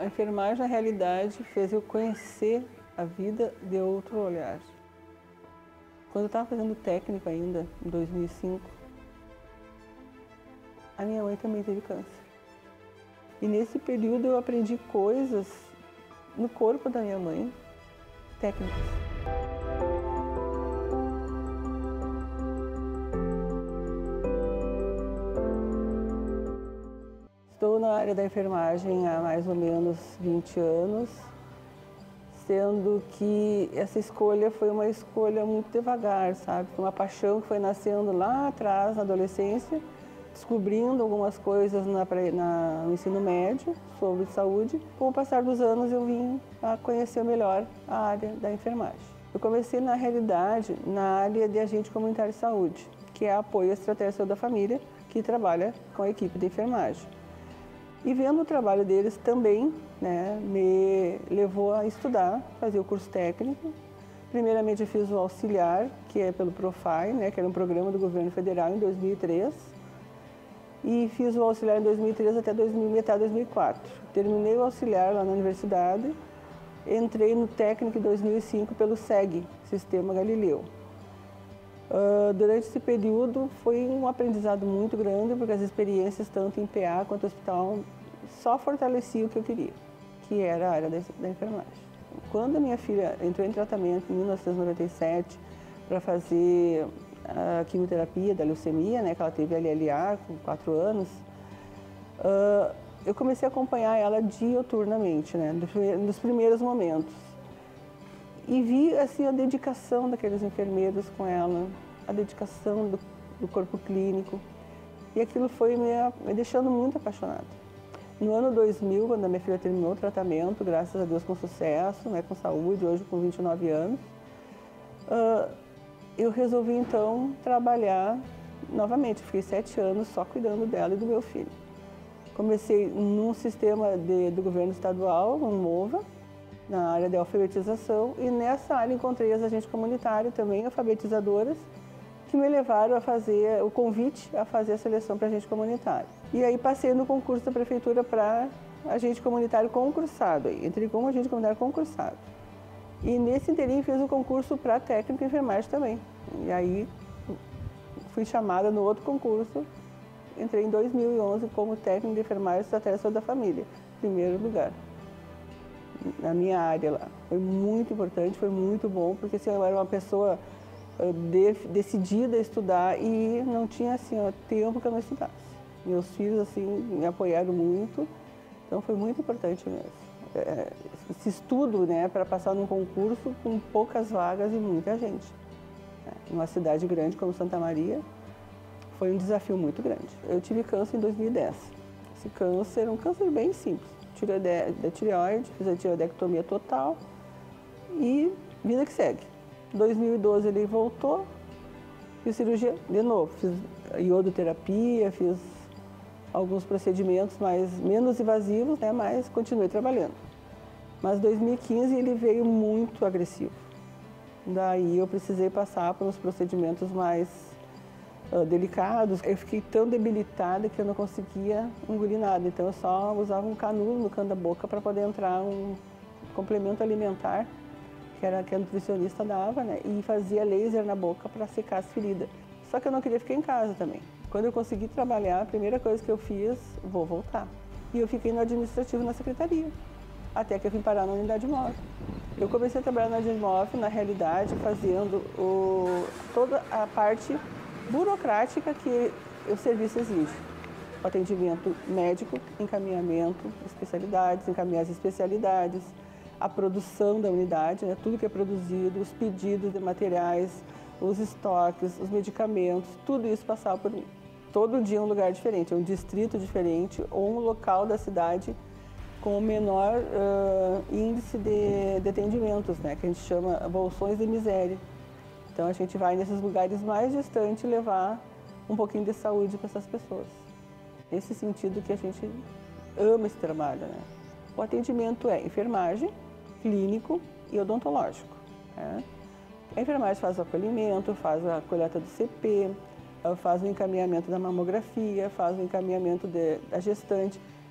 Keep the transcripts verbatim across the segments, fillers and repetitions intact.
A enfermagem, na realidade, fez eu conhecer a vida de outro olhar. Quando eu estava fazendo técnico ainda, em dois mil e cinco, a minha mãe também teve câncer. E nesse período eu aprendi coisas no corpo da minha mãe, técnicas. Estou na área da enfermagem há mais ou menos vinte anos, sendo que essa escolha foi uma escolha muito devagar, sabe? Foi uma paixão que foi nascendo lá atrás, na adolescência, descobrindo algumas coisas na, na, no ensino médio sobre saúde. Com o passar dos anos eu vim a conhecer melhor a área da enfermagem. Eu comecei, na realidade, na área de agente comunitário de saúde, que é apoio à estratégia de saúde da família, que trabalha com a equipe de enfermagem. E vendo o trabalho deles também, né, me levou a estudar, fazer o curso técnico. Primeiramente eu fiz o auxiliar, que é pelo Profai, né, que era um programa do governo federal em dois mil e três. E fiz o auxiliar em dois mil e três até dois mil, metade de dois mil e quatro. Terminei o auxiliar lá na universidade, entrei no técnico em dois mil e cinco pelo SEG, Sistema Galileu. Uh, durante esse período foi um aprendizado muito grande, porque as experiências tanto em P A quanto no hospital só fortaleciam o que eu queria, que era a área da, da enfermagem. Quando a minha filha entrou em tratamento em mil novecentos e noventa e sete para fazer a quimioterapia da leucemia, né, que ela teve L L A com quatro anos, uh, eu comecei a acompanhar ela dioturnamente, né, nos primeiros momentos. E vi assim, a dedicação daqueles enfermeiros com ela, a dedicação do, do corpo clínico. E aquilo foi me, me deixando muito apaixonada. No ano dois mil, quando a minha filha terminou o tratamento, graças a Deus com sucesso, né, com saúde, hoje com vinte e nove anos, uh, eu resolvi então trabalhar novamente. Fiquei sete anos só cuidando dela e do meu filho. Comecei num sistema de, do governo estadual, um MOVA, na área de alfabetização, e nessa área encontrei as agentes comunitários também, alfabetizadoras, que me levaram a fazer o convite a fazer a seleção para agente comunitário. E aí passei no concurso da prefeitura para agente comunitário concursado, entrei como agente comunitário concursado. E nesse inteirinho fiz o concurso para técnico de enfermagem também. E aí fui chamada no outro concurso, entrei em dois mil e onze como técnico de enfermagem e estratégia de saúde da família, primeiro lugar. Na minha área lá. Foi muito importante, foi muito bom, porque assim, eu era uma pessoa de, decidida a estudar e não tinha assim, ó, tempo que eu não estudasse. Meus filhos assim, me apoiaram muito, então foi muito importante mesmo. É, esse estudo, né, para passar num concurso com poucas vagas e muita gente. É, uma cidade grande como Santa Maria, foi um desafio muito grande. Eu tive câncer em dois mil e dez. Esse câncer era um câncer bem simples. Da tireoide, fiz a tireoidectomia total e vida que segue. Em dois mil e doze ele voltou, fiz cirurgia de novo, fiz iodoterapia, fiz alguns procedimentos mais, menos invasivos, né, mas continuei trabalhando. Mas em dois mil e quinze ele veio muito agressivo. Daí eu precisei passar por uns procedimentos mais Uh, delicados. Eu fiquei tão debilitada que eu não conseguia engolir nada, então eu só usava um canudo no canto da boca para poder entrar um complemento alimentar, que era que a nutricionista dava, né, e fazia laser na boca para secar as feridas. Só que eu não queria ficar em casa também. Quando eu consegui trabalhar, a primeira coisa que eu fiz, vou voltar. E eu fiquei no administrativo na secretaria, até que eu vim parar na unidade móvel. Eu comecei a trabalhar na unidade móvel, na realidade, fazendo o, toda a parte burocrática que o serviço exige. O atendimento médico, encaminhamento, especialidades, encaminhar as especialidades, a produção da unidade, né, tudo que é produzido, os pedidos de materiais, os estoques, os medicamentos, tudo isso passava por mim. Todo dia um lugar diferente, um distrito diferente ou um local da cidade com o menor uh, índice de, de atendimentos, né, que a gente chama bolsões de miséria. Então a gente vai nesses lugares mais distantes levar um pouquinho de saúde para essas pessoas. Nesse sentido que a gente ama esse trabalho, né? O atendimento é enfermagem, clínico e odontológico, né? A enfermagem faz o acolhimento, faz a coleta do C P, faz o encaminhamento da mamografia, faz o encaminhamento de, da gestante.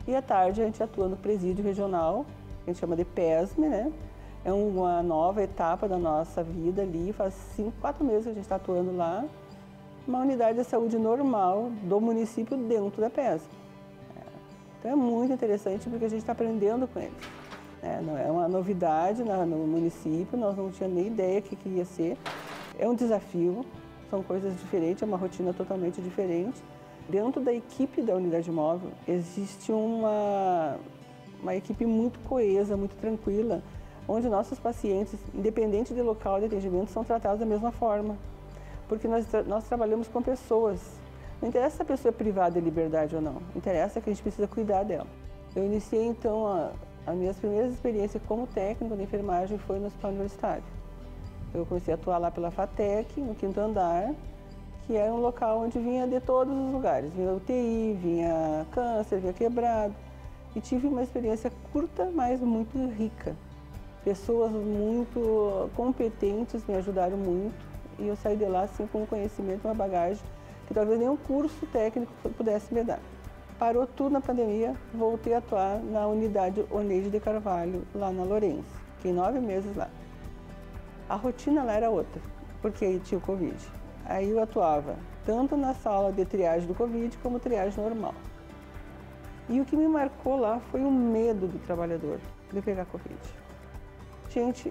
E à tarde a gente atua no presídio regional, a gente chama de PESME, né? É uma nova etapa da nossa vida ali, faz cinco, quatro meses que a gente está atuando lá, uma unidade de saúde normal do município dentro da PESME. Então é muito interessante porque a gente está aprendendo com eles. É, não é uma novidade no município, nós não tínhamos nem ideia que queria ser. É um desafio, são coisas diferentes, é uma rotina totalmente diferente. Dentro da equipe da unidade móvel existe uma, uma equipe muito coesa, muito tranquila, onde nossos pacientes, independente do local de atendimento, são tratados da mesma forma. Porque nós, nós trabalhamos com pessoas. Não interessa se a pessoa é privada de liberdade ou não, interessa que a gente precisa cuidar dela. Eu iniciei então, a, as minhas primeiras experiências como técnico de enfermagem foi no Hospital Universitário. Eu comecei a atuar lá pela FATEC, no quinto andar, que era um local onde vinha de todos os lugares. Vinha U T I, vinha câncer, vinha quebrado. E tive uma experiência curta, mas muito rica. Pessoas muito competentes me ajudaram muito e eu saí de lá assim, com um conhecimento, uma bagagem que talvez nenhum curso técnico pudesse me dar. Parou tudo na pandemia, voltei a atuar na unidade Oneide de Carvalho, lá na Lourenço. Fiquei nove meses lá. A rotina lá era outra, porque tinha o Covid. Aí eu atuava tanto na sala de triagem do Covid como triagem normal. E o que me marcou lá foi o medo do trabalhador de pegar Covid. Gente,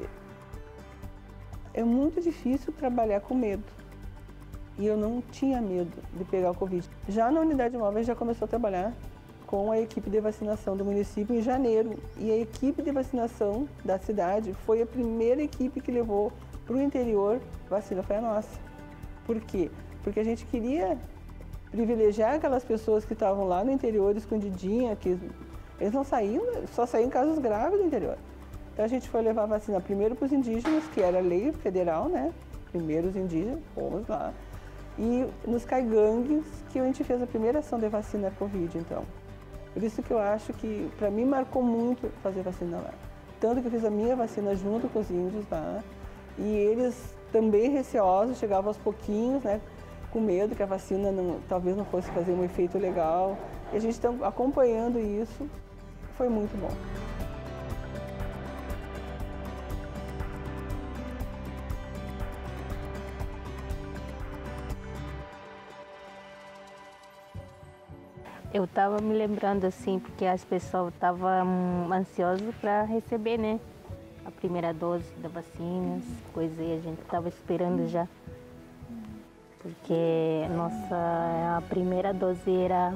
é muito difícil trabalhar com medo. E eu não tinha medo de pegar o Covid. Já na unidade móvel, já começou a trabalhar com a equipe de vacinação do município em janeiro. E a equipe de vacinação da cidade foi a primeira equipe que levou para o interior vacina, foi a nossa. Por quê? Porque a gente queria privilegiar aquelas pessoas que estavam lá no interior, escondidinha, que eles não saíam, só saíam em casos graves do interior. Então a gente foi levar a vacina primeiro para os indígenas, que era lei federal, né? Primeiro os indígenas, fomos lá. E nos caigangues, que a gente fez a primeira ação de vacina Covid, então. Por isso que eu acho que, para mim, marcou muito fazer vacina lá. Tanto que eu fiz a minha vacina junto com os índios lá. E eles também receosos, chegavam aos pouquinhos, né? Com medo que a vacina não, talvez não fosse fazer um efeito legal. E a gente está acompanhando isso, foi muito bom. Eu estava me lembrando assim, porque as pessoas estavam ansiosas para receber, né? A primeira dose da vacina, coisa aí, a gente estava esperando já. Porque nossa, a primeira dose era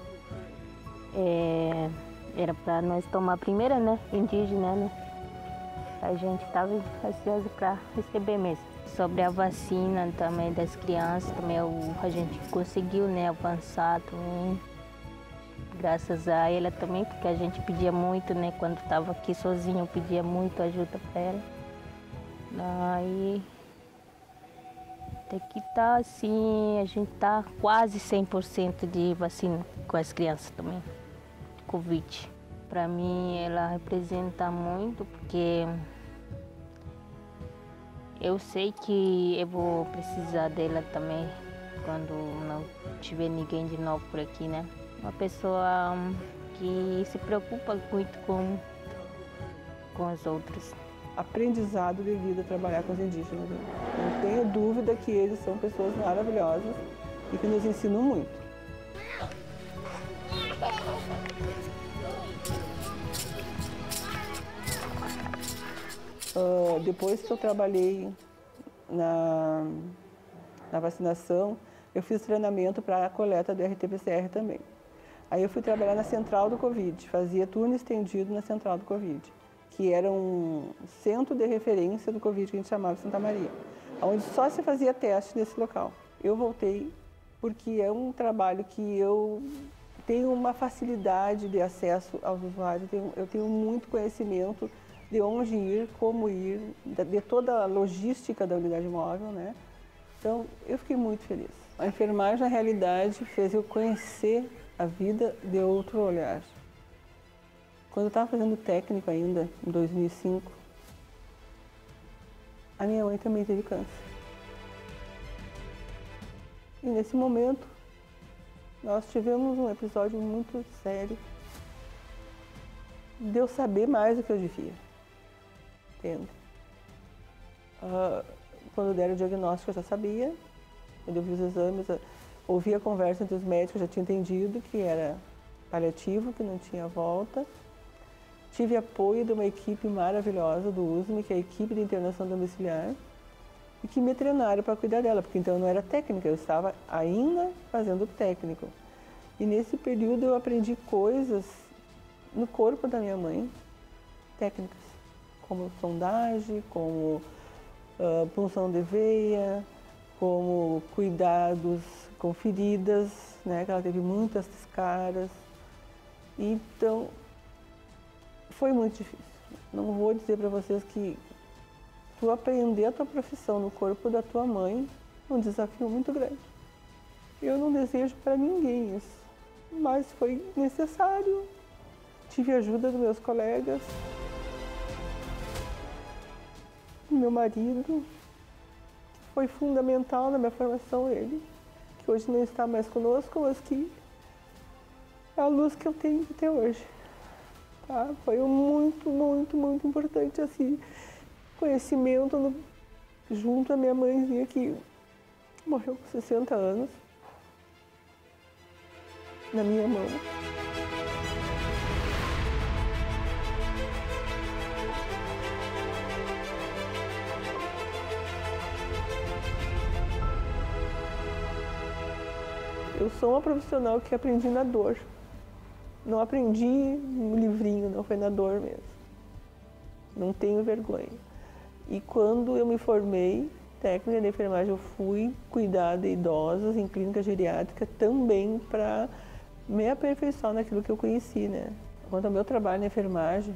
é, era para nós tomar a primeira, né? Indígena, né? A gente estava ansioso para receber mesmo. Sobre a vacina também das crianças, também a gente conseguiu, né, avançar também. Graças a ela também, porque a gente pedia muito, né? Quando estava aqui sozinho, eu pedia muito ajuda para ela. Aí tem que estar assim, a gente está quase cem por cento de vacina com as crianças também, Covid. Para mim ela representa muito, porque eu sei que eu vou precisar dela também quando não tiver ninguém de novo por aqui, né? Uma pessoa que se preocupa muito com, com os outros. Aprendizado de vida trabalhar com os indígenas. Não tenho dúvida que eles são pessoas maravilhosas e que nos ensinam muito. Uh, depois que eu trabalhei na, na vacinação, eu fiz treinamento para a coleta do R T P C R também. Aí eu fui trabalhar na central do Covid, fazia turno estendido na central do Covid, que era um centro de referência do Covid que a gente chamava de Santa Maria, onde só se fazia teste nesse local. Eu voltei porque é um trabalho que eu tenho uma facilidade de acesso aos usuários, eu tenho muito conhecimento de onde ir, como ir, de toda a logística da unidade móvel, né? Então, eu fiquei muito feliz. A enfermagem, na realidade, fez eu conhecer a vida de outro olhar. Quando eu estava fazendo técnico ainda, em dois mil e cinco, a minha mãe também teve câncer. E nesse momento, nós tivemos um episódio muito sério de eu saber mais do que eu devia. Entende? Uh, quando deram o diagnóstico eu já sabia, quando eu vi os exames, eu ouvi a conversa entre os médicos, eu já tinha entendido que era paliativo, que não tinha volta. Tive apoio de uma equipe maravilhosa do U S M, que é a equipe de internação domiciliar, e que me treinaram para cuidar dela, porque então eu não era técnica, eu estava ainda fazendo técnico. E nesse período eu aprendi coisas no corpo da minha mãe, técnicas, como sondagem, como uh, punção de veia, como cuidados com feridas, né, que ela teve muitas caras. Então, foi muito difícil. Não vou dizer para vocês que tu aprender a tua profissão no corpo da tua mãe é um desafio muito grande. Eu não desejo para ninguém isso, mas foi necessário. Tive a ajuda dos meus colegas, do meu marido, que foi fundamental na minha formação, ele, que hoje não está mais conosco, mas que é a luz que eu tenho até hoje. Tá? Foi um muito, muito, muito importante, assim, conhecimento no, junto à minha mãezinha que morreu com sessenta anos, na minha mão. Eu sou uma profissional que aprendi na dor. Não aprendi no livrinho, não, foi na dor mesmo. Não tenho vergonha. E quando eu me formei, técnica de enfermagem, eu fui cuidar de idosos em clínica geriátrica também para me aperfeiçoar naquilo que eu conheci, né? Quanto ao meu trabalho na enfermagem,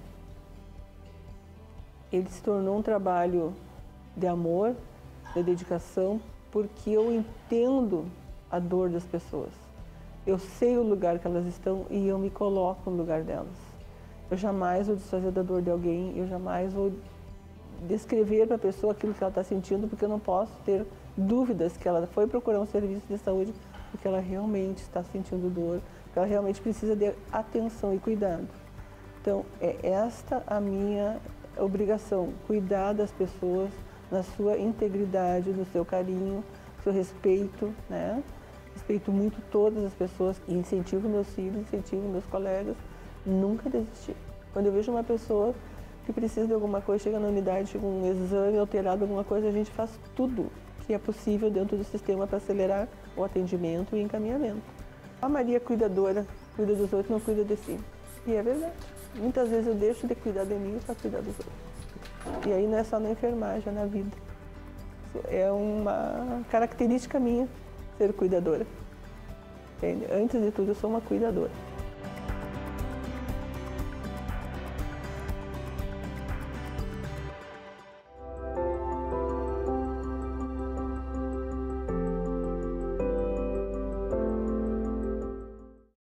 ele se tornou um trabalho de amor, de dedicação, porque eu entendo a dor das pessoas. Eu sei o lugar que elas estão e eu me coloco no lugar delas. Eu jamais vou desfazer da dor de alguém, eu jamais vou descrever para a pessoa aquilo que ela está sentindo, porque eu não posso ter dúvidas que ela foi procurar um serviço de saúde porque ela realmente está sentindo dor, porque ela realmente precisa de atenção e cuidado. Então, é esta a minha obrigação, cuidar das pessoas na sua integridade, no seu carinho, no seu respeito, né? Respeito muito todas as pessoas e incentivo meus filhos, incentivo meus colegas, nunca desistir. Quando eu vejo uma pessoa que precisa de alguma coisa, chega na unidade, chega um exame alterado, alguma coisa, a gente faz tudo que é possível dentro do sistema para acelerar o atendimento e encaminhamento. A Maria cuidadora, cuida dos outros, não cuida de si. E é verdade. Muitas vezes eu deixo de cuidar de mim para cuidar dos outros. E aí não é só na enfermagem, é na vida. É uma característica minha ser cuidadora. Entende? Antes de tudo, eu sou uma cuidadora.